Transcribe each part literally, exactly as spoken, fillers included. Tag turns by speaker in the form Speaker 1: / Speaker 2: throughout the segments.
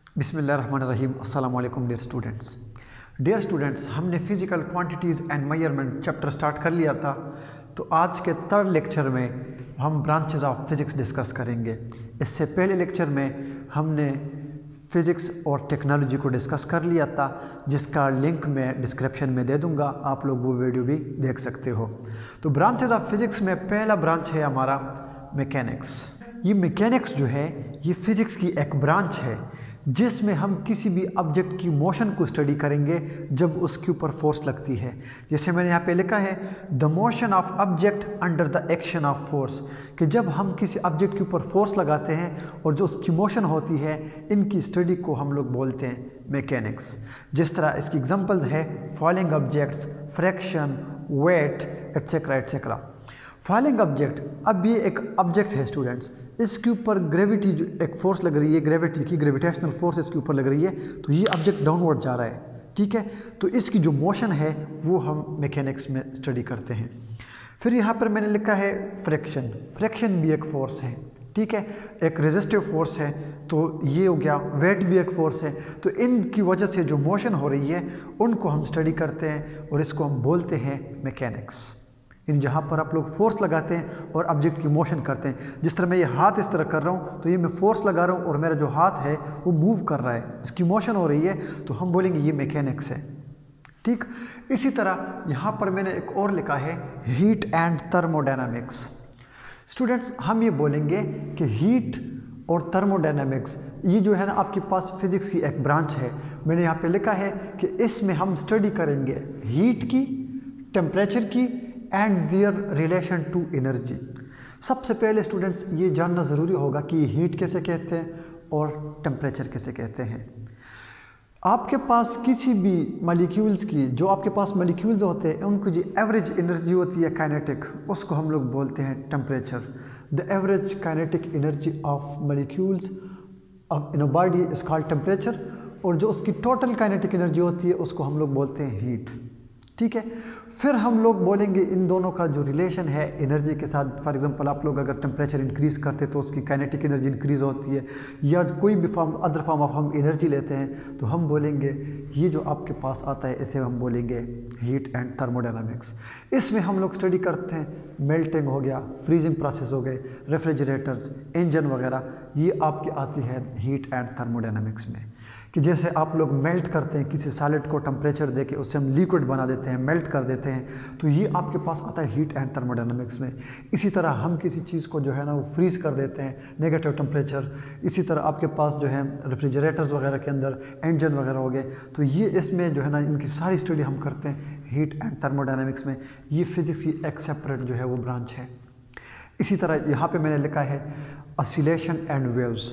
Speaker 1: बिस्मिल्लाहिर्रहमानिर्रहीम। अस्सलाम वालेकुम डियर स्टूडेंट्स। डियर स्टूडेंट्स, हमने physical quantities and measurement chapter start कर लिया था। तो आज के थर्ड लेक्चर में हम ब्रांचेस ऑफ फिज़िक्स डिस्कस करेंगे। इससे पहले लेक्चर में हमने फ़िज़िक्स और टेक्नोलॉजी को डिस्कस कर लिया था, जिसका लिंक मैं डिस्क्रिप्शन में दे दूंगा, आप लोग वो वीडियो भी देख सकते हो। तो ब्रांचेस ऑफ फिज़िक्स में पहला ब्रांच है हमारा मैकेनिक्स। ये मैकेनिक्स जो है ये फ़िज़िक्स की एक ब्रांच है जिसमें हम किसी भी ऑब्जेक्ट की मोशन को स्टडी करेंगे जब उसके ऊपर फोर्स लगती है। जैसे मैंने यहाँ पे लिखा है the motion of object under the action of force, कि जब हम किसी ऑब्जेक्ट के ऊपर फोर्स लगाते हैं और जो उसकी मोशन होती है, इनकी स्टडी को हम लोग बोलते हैं मैकेनिक्स। जिस तरह इसकी एग्जांपल्स है falling objects, friction, weight, etcetera etcetera. Falling object, अब ये एक ऑब्जेक्ट है स्टूडेंट्स, इसके ऊपर ग्रेविटी जो एक फोर्स लग रही है, ग्रेविटी की ग्रेविटेशनल फोर्स इसके ऊपर लग रही है, तो ये ऑब्जेक्ट डाउनवर्ड जा रहा है। ठीक है, तो इसकी जो मोशन है वो हम मैकेनिक्स में स्टडी करते हैं। फिर यहाँ पर मैंने लिखा है फ्रैक्शन। फ्रैक्शन भी एक फोर्स है, ठीक है, एक रेजिस्टिव फोर्स है, तो ये हो गया। वेट भी एक फोर्स है। तो इनकी वजह से जो मोशन हो रही है उनको हम स्टडी करते हैं और इसको हम बोलते हैं मैकेनिक्स। इन जहाँ पर आप लोग फोर्स लगाते हैं और ऑब्जेक्ट की मोशन करते हैं। जिस तरह मैं ये हाथ इस तरह कर रहा हूँ, तो ये मैं फोर्स लगा रहा हूँ और मेरा जो हाथ है वो मूव कर रहा है, इसकी मोशन हो रही है, तो हम बोलेंगे ये मैकेनिक्स है। ठीक, इसी तरह यहाँ पर मैंने एक और लिखा है हीट एंड थर्मोडायनामिक्स। स्टूडेंट्स, हम ये बोलेंगे कि हीट और थर्मोडायनामिक्स ये जो है ना आपके पास फिजिक्स की एक ब्रांच है। मैंने यहाँ पे लिखा है कि इसमें हम स्टडी करेंगे हीट की, टेम्परेचर की and their relation to energy. सबसे पहले स्टूडेंट्स ये जानना ज़रूरी होगा कि हीट कैसे कहते हैं और टेम्परेचर कैसे कहते हैं। आपके पास किसी भी मॉलिक्यूल्स की, जो आपके पास मॉलिक्यूल्स होते हैं, उनको जो एवरेज एनर्जी होती है काइनेटिक, उसको हम लोग बोलते हैं temperature. The average kinetic energy of molecules in a body is called temperature, और जो उसकी टोटल काइनेटिक एनर्जी होती है उसको हम लोग बोलते हैं हीट। ठीक है, फिर हम लोग बोलेंगे इन दोनों का जो रिलेशन है एनर्जी के साथ। फॉर एग्जांपल, आप लोग अगर टेम्परेचर इंक्रीज करते तो उसकी काइनेटिक एनर्जी इंक्रीज होती है, या कोई भी फॉर्म अदर फॉर्म ऑफ हम एनर्जी लेते हैं, तो हम बोलेंगे ये जो आपके पास आता है इसे हम बोलेंगे हीट एंड थर्मोडायनामिक्स। इसमें हम लोग स्टडी करते हैं मेल्टिंग हो गया, फ्रीजिंग प्रोसेस हो गए, रेफ्रिजरेटर्स, इंजन वगैरह, ये आपकी आती है हीट एंड थर्मोडायनामिक्स में। कि जैसे आप लोग मेल्ट करते हैं किसी सॉलिड को, टेम्परेचर देके उससे हम लिक्विड बना देते हैं, मेल्ट कर देते हैं, तो ये आपके पास आता है हीट एंड थर्मोडायनामिक्स में। इसी तरह हम किसी चीज़ को जो है ना वो फ्रीज कर देते हैं, नेगेटिव टेम्परेचर। इसी तरह आपके पास जो है रेफ्रिजरेटर्स वगैरह के अंदर इंजन वगैरह हो गए, तो ये इसमें जो है ना इनकी सारी स्टडी हम करते हैं हीट एंड थर्मोडायनामिक्स में। ये फिजिक्स की एक सेपरेट जो है वो ब्रांच है। इसी तरह यहाँ पे मैंने लिखा है ऑसिलेशन एंड वेव्स।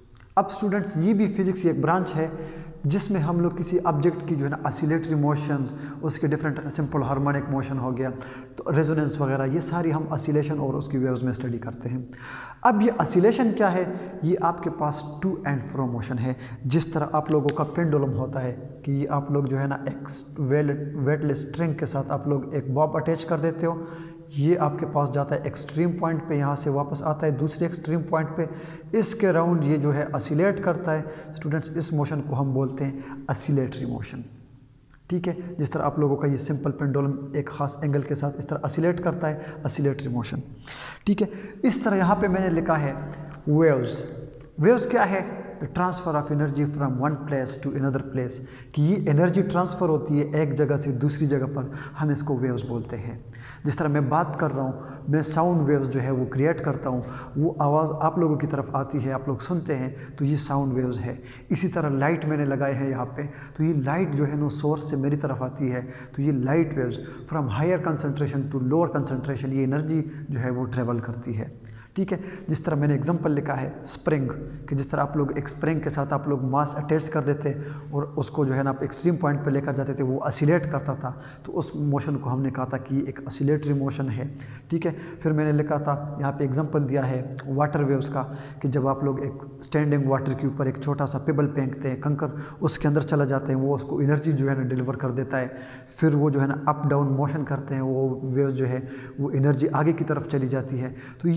Speaker 1: अब स्टूडेंट्स, ये भी फिजिक्स की एक ब्रांच है जिसमें हम लोग किसी ऑब्जेक्ट की जो है ना ऑसिलेटरी मोशंस, उसके डिफरेंट सिंपल हार्मोनिक मोशन हो गया, तो रेजोनेंस वगैरह, ये सारी हम ऑसिलेशन और उसकी वेव्स में स्टडी करते हैं। अब ये ऑसिलेशन क्या है? ये आपके पास टू एंड फ्रो मोशन है। जिस तरह आप लोगों का पेंडुलम होता है कि ये आप लोग जो है ना एक वेल वेटलेस स्ट्रिंग के साथ आप लोग एक बॉब अटैच कर देते हो, ये आपके पास जाता है एक्सट्रीम पॉइंट पे, यहाँ से वापस आता है दूसरे एक्सट्रीम पॉइंट पे, इसके राउंड ये जो है ऑसिलेट करता है। स्टूडेंट्स, इस मोशन को हम बोलते हैं ऑसिलेटरी मोशन। ठीक है, जिस तरह आप लोगों का ये सिंपल पेंडुलम एक खास एंगल के साथ इस तरह ऑसिलेट करता है, ऑसिलेटरी मोशन। ठीक है, इस तरह यहाँ पे मैंने लिखा है वेव्स। वेव्स क्या है? Transfer of energy from one place to another place, कि ये एनर्जी ट्रांसफ़र होती है एक जगह से दूसरी जगह पर, हम इसको वेव्स बोलते हैं। जिस तरह मैं बात कर रहा हूँ, मैं साउंड वेव्स जो है वो क्रिएट करता हूँ, वो आवाज़ आप लोगों की तरफ आती है, आप लोग सुनते हैं, तो ये साउंड वेव्स है। इसी तरह लाइट मैंने लगाए हैं यहाँ पे, तो ये लाइट जो है ना सोर्स से मेरी तरफ आती है, तो ये light waves from higher concentration to lower concentration, ये एनर्जी जो है वो ट्रेवल करती है। ठीक है, जिस तरह मैंने एग्जांपल लिखा है स्प्रिंग, कि जिस तरह आप लोग एक स्प्रिंग के साथ आप लोग मास अटैच कर देते और उसको जो है ना आप एक्सट्रीम पॉइंट पे लेकर जाते थे, वो ऑसिलेट करता था, तो उस मोशन को हमने कहा था कि ये एक ऑसिलेटरी मोशन है। ठीक है, फिर मैंने लिखा था यहाँ पे एग्जांपल दिया है वाटर वेव्स का, कि जब आप लोग एक स्टैंडिंग वाटर के ऊपर एक छोटा सा पेबल फेंकते हैं, कंकर उसके अंदर चला जाते हैं, वो उसको एनर्जी जो है ना डिलीवर कर देता है। फिर वो जो है ना अप डाउन मोशन करते हैं, वो वेव्स जो है वो एनर्जी आगे की तरफ चली जाती है। तो ये सारी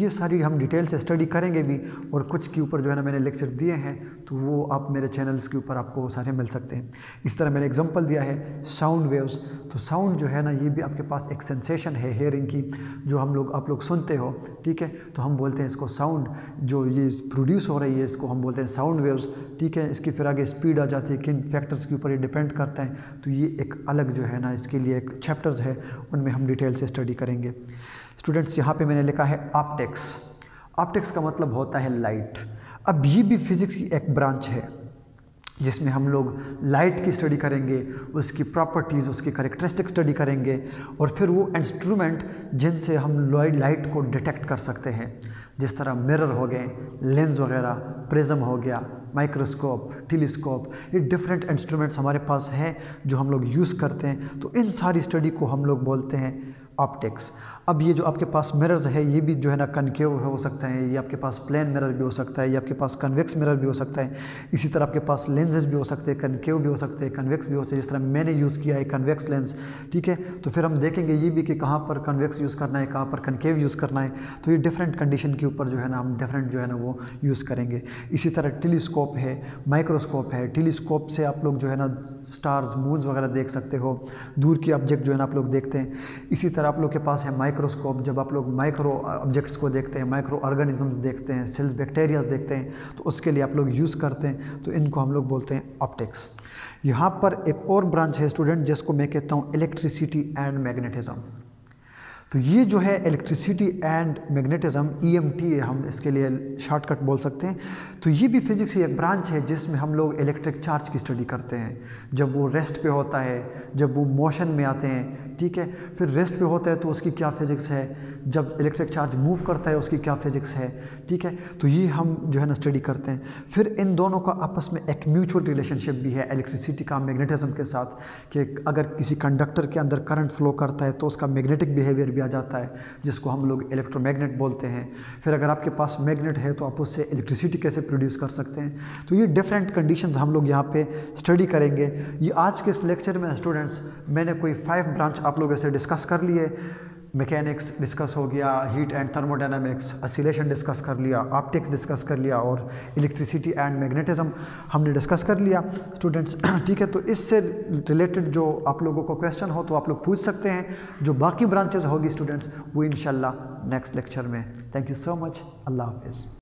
Speaker 1: हम डिटेल से स्टडी करेंगे भी, और कुछ के ऊपर जो है ना मैंने लेक्चर दिए हैं, तो वो आप मेरे चैनल्स के ऊपर आपको वो सारे मिल सकते हैं। इस तरह मैंने एग्जांपल दिया है साउंड वेव्स। तो साउंड जो है ना ये भी आपके पास एक सेंसेशन है हेयरिंग की, जो हम लोग आप लोग सुनते हो, ठीक है, तो हम बोलते हैं इसको साउंड। जो ये प्रोड्यूस हो रही है इसको हम बोलते हैं साउंड वेव्स, ठीक है। इसकी फिर आगे स्पीड आ जाती है, किन फैक्टर्स के ऊपर ये डिपेंड करता है, तो ये एक अलग जो है ना इसके लिए एक चैप्टर्स है, उनमें हम डिटेल से स्टडी करेंगे। स्टूडेंट्स यहाँ पे मैंने लिखा है ऑप्टिक्स। ऑप्टिक्स का मतलब होता है लाइट। अब ये भी फिजिक्स की एक ब्रांच है जिसमें हम लोग लाइट की स्टडी करेंगे, उसकी प्रॉपर्टीज़, उसकी कैरेक्टरिस्टिक स्टडी करेंगे, और फिर वो इंस्ट्रूमेंट जिनसे हम लाइट को डिटेक्ट कर सकते हैं, जिस तरह मिरर हो गए, लेंस वगैरह, प्रिज्म हो गया, माइक्रोस्कोप, टेलीस्कोप, ये डिफरेंट इंस्ट्रूमेंट्स हमारे पास हैं जो हम लोग यूज़ करते हैं। तो इन सारी स्टडी को हम लोग बोलते हैं ऑप्टिक्स। अब ये जो आपके पास मिरर्स है ये भी जो है ना कनकेव हो सकता है, ये आपके पास प्लेन मिरर भी हो सकता है, ये आपके पास कन्वेक्स मिरर भी हो सकता है। इसी तरह आपके पास लेंसेज भी हो सकते हैं, कनकेव भी हो सकते हैं, कन्वेक्स भी हो सकते हैं, जिस तरह मैंने यूज़ किया है कन्वेक्स लेंस, ठीक है। तो फिर हम देखेंगे ये भी कि कहाँ पर कन्वेक्स यूज़ करना है, कहाँ पर कनकेव यूज़ करना है। तो ये डिफरेंट कंडीशन के ऊपर जो है ना हम डिफरेंट जो है ना वो यूज़ करेंगे। इसी तरह टेलीस्कोप है, माइक्रोस्कोप है। टेलीस्कोप से आप लोग जो है ना स्टार्स, मून्स वगैरह देख सकते हो, दूर की ऑब्जेक्ट जो है ना आप लोग देखते हैं। इसी तरह आप लोग के पास है माइक्रोस्कोप, जब आप लोग माइक्रो ऑब्जेक्ट्स को देखते हैं, माइक्रो ऑर्गेनिजम्स देखते हैं, सेल्स, बैक्टीरियाज देखते हैं, तो उसके लिए आप लोग यूज़ करते हैं, तो इनको हम लोग बोलते हैं ऑप्टिक्स। यहाँ पर एक और ब्रांच है स्टूडेंट जिसको मैं कहता हूँ इलेक्ट्रिसिटी एंड मैग्नेटिज्म। तो ये जो है electricity and magnetism, E M T है, हम इसके लिए शॉर्टकट बोल सकते हैं। तो ये भी फिज़िक्स की एक ब्रांच है जिसमें हम लोग इलेक्ट्रिक चार्ज की स्टडी करते हैं। जब वो रेस्ट पे होता है, जब वो मोशन में आते हैं, ठीक है, फिर रेस्ट पे होता है तो उसकी क्या फिज़िक्स है, जब इलेक्ट्रिक चार्ज मूव करता है उसकी क्या फिज़िक्स है, ठीक है। तो ये हम जो है ना स्टडी करते हैं। फिर इन दोनों का आपस में एक म्यूचुअल रिलेशनशिप भी है इलेक्ट्रिसिटी का मैग्नेटिज्म के साथ, कि अगर किसी कंडक्टर के अंदर करंट फ्लो करता है तो उसका मैग्नेटिक बिहेवियर आ जाता है, जिसको हम लोग इलेक्ट्रोमैग्नेट बोलते हैं। फिर अगर आपके पास मैग्नेट है तो आप उससे इलेक्ट्रिसिटी कैसे प्रोड्यूस कर सकते हैं। तो ये डिफरेंट कंडीशंस हम लोग यहाँ पे स्टडी करेंगे। ये आज के इस लेक्चर में स्टूडेंट्स मैंने कोई फाइव ब्रांच आप लोगों से डिस्कस कर लिए। मैकेनिक्स डिस्कस हो गया, heat and thermodynamics, oscillation discuss कर लिया, ऑप्टिक्स डिस्कस कर लिया, और इलेक्ट्रिसिटी एंड मैग्नेटिज्म हमने डिस्कस कर लिया स्टूडेंट्स, ठीक है। तो इससे रिलेटेड जो आप लोगों को क्वेश्चन हो तो आप लोग पूछ सकते हैं। जो बाकी ब्रांचेस होगी स्टूडेंट्स वो इंशाल्लाह नेक्स्ट लेक्चर में। Thank you so much. अल्लाह हाफिज़।